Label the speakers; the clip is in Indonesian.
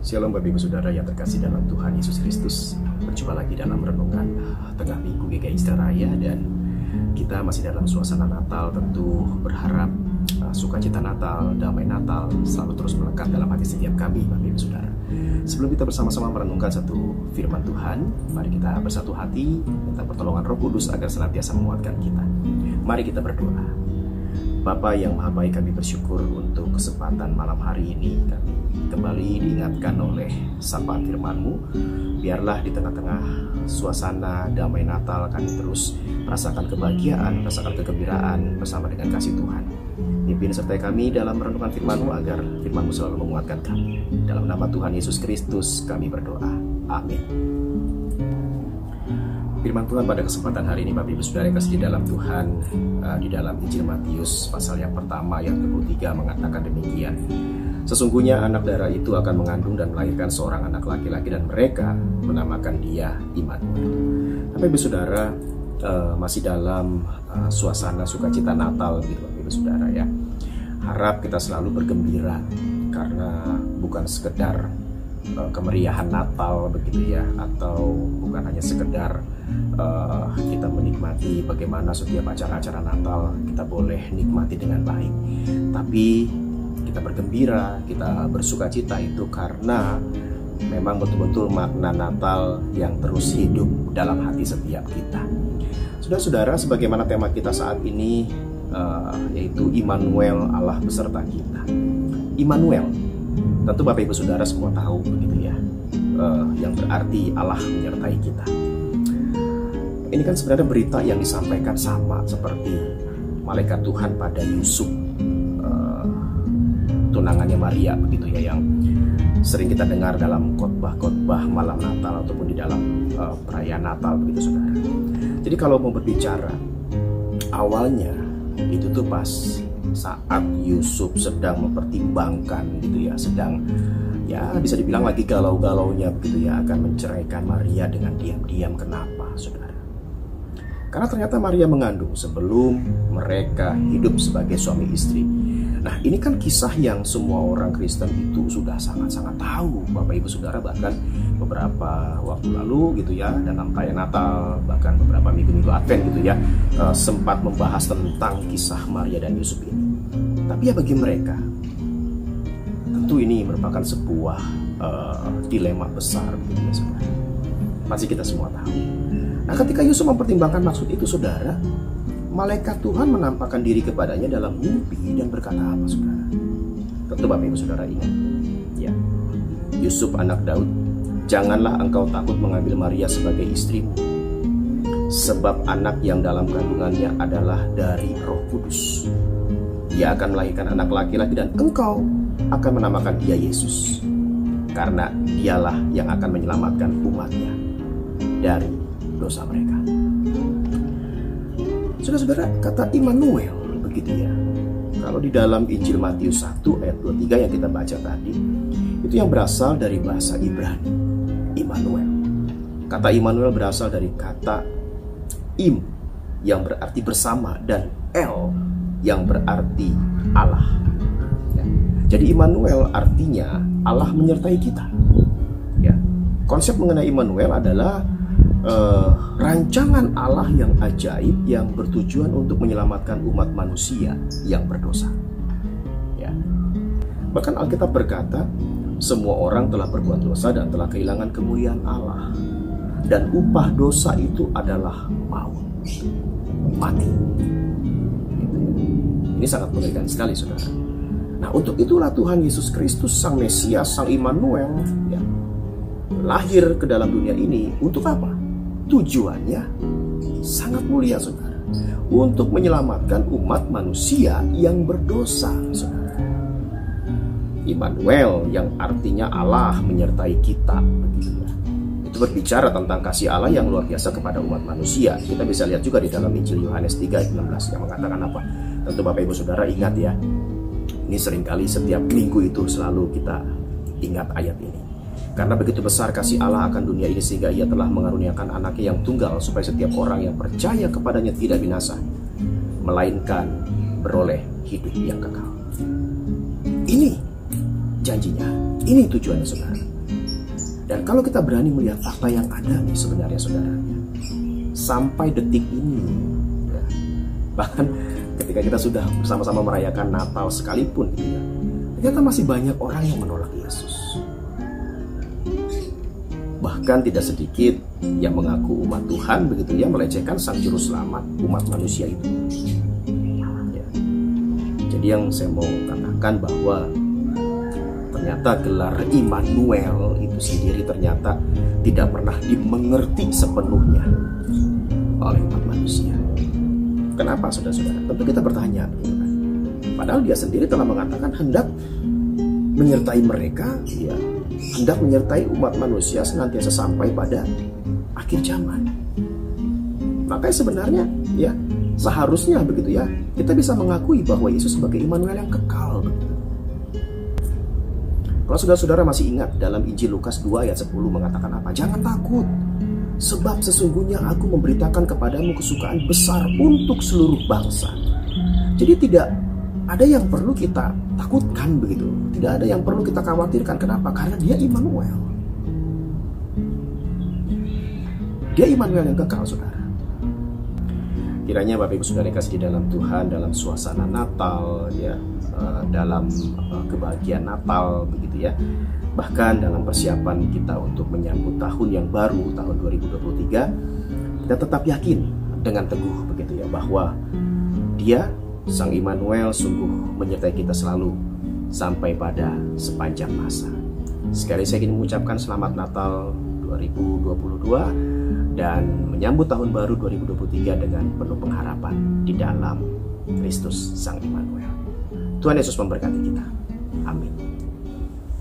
Speaker 1: Shalom Bapak Ibu Saudara yang terkasih dalam Tuhan Yesus Kristus. Berjumpa lagi dalam renungan tengah minggu GKI Raya, dan kita masih dalam suasana Natal. Tentu berharap sukacita Natal, damai Natal selalu terus melekat dalam hati setiap kami Bapak Ibu Saudara. Sebelum kita bersama-sama merenungkan satu firman Tuhan, mari kita bersatu hati minta pertolongan Roh Kudus agar senantiasa menguatkan kita. Mari kita berdoa. Bapa yang Maha Baik, kami bersyukur untuk kesempatan malam hari ini. Kami kembali diingatkan oleh sapaan firman-Mu. Biarlah di tengah-tengah suasana damai Natal kami terus merasakan kebahagiaan, merasakan kegembiraan bersama dengan kasih Tuhan. Pimpin sertai kami dalam merenungkan firman-Mu agar firman-Mu selalu menguatkan kami. Dalam nama Tuhan Yesus Kristus kami berdoa. Amin. Firman Tuhan pada kesempatan hari ini Bapak Ibu Saudara yang kasih di dalam Tuhan, di dalam Injil Matius pasal yang pertama ayat 23 mengatakan demikian. Sesungguhnya anak darah itu akan mengandung dan melahirkan seorang anak laki-laki, dan mereka menamakan dia Immanuel. Bapak Ibu Saudara, masih dalam suasana sukacita Natal gitu Bapak Ibu Saudara ya. Harap kita selalu bergembira karena bukan sekedar kemeriahan Natal begitu ya, atau bukan hanya sekedar kita menikmati bagaimana setiap acara-acara Natal kita boleh nikmati dengan baik, tapi kita bergembira, kita bersukacita itu karena memang betul-betul makna Natal yang terus hidup dalam hati setiap kita. Saudara-saudara, sebagaimana tema kita saat ini yaitu Immanuel, Allah beserta kita. Immanuel, tentu Bapak Ibu Saudara semua tahu begitu ya, yang berarti Allah menyertai kita. Ini kan sebenarnya berita yang disampaikan sama seperti malaikat Tuhan pada Yusuf, tunangannya Maria begitu ya, yang sering kita dengar dalam khotbah-khotbah malam Natal ataupun di dalam perayaan Natal begitu Saudara. Jadi kalau mau berbicara awalnya itu tuh pas saat Yusuf sedang mempertimbangkan gitu ya, sedang ya bisa dibilang lagi galau-galaunya begitu ya, akan menceraikan Maria dengan diam-diam. Kenapa Saudara? Karena ternyata Maria mengandung sebelum mereka hidup sebagai suami istri. Nah, ini kan kisah yang semua orang Kristen itu sudah sangat-sangat tahu Bapak Ibu Saudara. Bahkan beberapa waktu lalu gitu ya, dalam perayaan Natal, bahkan beberapa minggu-minggu Advent gitu ya, sempat membahas tentang kisah Maria dan Yusuf ini. Tapi ya bagi mereka, tentu ini merupakan sebuah dilema besar gitu ya Saudara. Pasti kita semua tahu. Nah, ketika Yusuf mempertimbangkan maksud itu Saudara, malaikat Tuhan menampakkan diri kepadanya dalam mimpi dan berkata apa Saudara? Tentu Bapak Ibu Saudara ingat ya, Yusuf anak Daud, janganlah engkau takut mengambil Maria sebagai istrimu, sebab anak yang dalam kandungannya adalah dari Roh Kudus. Ia akan melahirkan anak laki-laki, dan engkau akan menamakan dia Yesus, karena dialah yang akan menyelamatkan umatnya dari dosa mereka. Saudara-saudara, kata Immanuel begitu ya, kalau di dalam Injil Matius 1 ayat 23 yang kita baca tadi, itu yang berasal dari bahasa Ibrani, Immanuel. Kata Immanuel berasal dari kata Im yang berarti bersama, dan El yang berarti Allah ya. Jadi Immanuel artinya Allah menyertai kita ya. Konsep mengenai Immanuel adalah rancangan Allah yang ajaib yang bertujuan untuk menyelamatkan umat manusia yang berdosa ya. Bahkan Alkitab berkata, semua orang telah berbuat dosa dan telah kehilangan kemuliaan Allah, dan upah dosa itu adalah maut, mati gitu ya. Ini sangat mengerikan sekali Saudara. Nah, untuk itulah Tuhan Yesus Kristus, Sang Mesias, Sang Immanuel ya, lahir ke dalam dunia ini. Untuk apa? Tujuannya sangat mulia Saudara, untuk menyelamatkan umat manusia yang berdosa Saudara. Immanuel yang artinya Allah menyertai kita begitu ya. Itu berbicara tentang kasih Allah yang luar biasa kepada umat manusia. Kita bisa lihat juga di dalam Injil Yohanes 3 ayat 16 yang mengatakan apa? Tentu Bapak Ibu Saudara ingat ya, ini seringkali setiap minggu itu selalu kita ingat ayat ini. Karena begitu besar kasih Allah akan dunia ini, sehingga ia telah mengaruniakan anaknya yang tunggal, supaya setiap orang yang percaya kepadanya tidak binasa, melainkan beroleh hidup yang kekal. Ini janjinya, ini tujuannya Saudara. Dan kalau kita berani melihat fakta yang ada nih sebenarnya saudaranya, sampai detik ini, ya, bahkan ketika kita sudah bersama-sama merayakan Natal sekalipun, gitu ya, ternyata masih banyak orang yang menolak Yesus. Bahkan tidak sedikit yang mengaku umat Tuhan, begitu ya, melecehkan Sang Juru Selamat umat manusia itu. Ya. Jadi yang saya mau katakan bahwa ternyata gelar Immanuel itu sendiri ternyata tidak pernah dimengerti sepenuhnya oleh umat manusia. Kenapa, saudara-saudara? Tentu kita bertanya, gitu kan? Padahal dia sendiri telah mengatakan hendak menyertai mereka, ya, hendak menyertai umat manusia senantiasa sampai pada akhir zaman. Makanya sebenarnya, ya, seharusnya begitu ya, kita bisa mengakui bahwa Yesus sebagai Immanuel yang kekal. Begitu. Kalau saudara-saudara masih ingat dalam Injil Lukas 2 ayat 10 mengatakan apa? Jangan takut, sebab sesungguhnya aku memberitakan kepadamu kesukaan besar untuk seluruh bangsa. Jadi tidak ada yang perlu kita takutkan begitu. Tidak ada yang perlu kita khawatirkan. Kenapa? Karena dia Immanuel. Dia Immanuel yang kekal, saudara. Kiranya Bapak Ibu Saudara kasih di dalam Tuhan, dalam suasana Natal, ya, dalam kebahagiaan Natal, begitu ya. Bahkan dalam persiapan kita untuk menyambut tahun yang baru, tahun 2023, kita tetap yakin dengan teguh begitu ya, bahwa Dia, Sang Immanuel, sungguh menyertai kita selalu sampai pada sepanjang masa. Sekali saya ingin mengucapkan selamat Natal 2022 dan menyambut tahun baru 2023 dengan penuh pengharapan di dalam Kristus Sang Immanuel. Tuhan Yesus memberkati kita. Amin.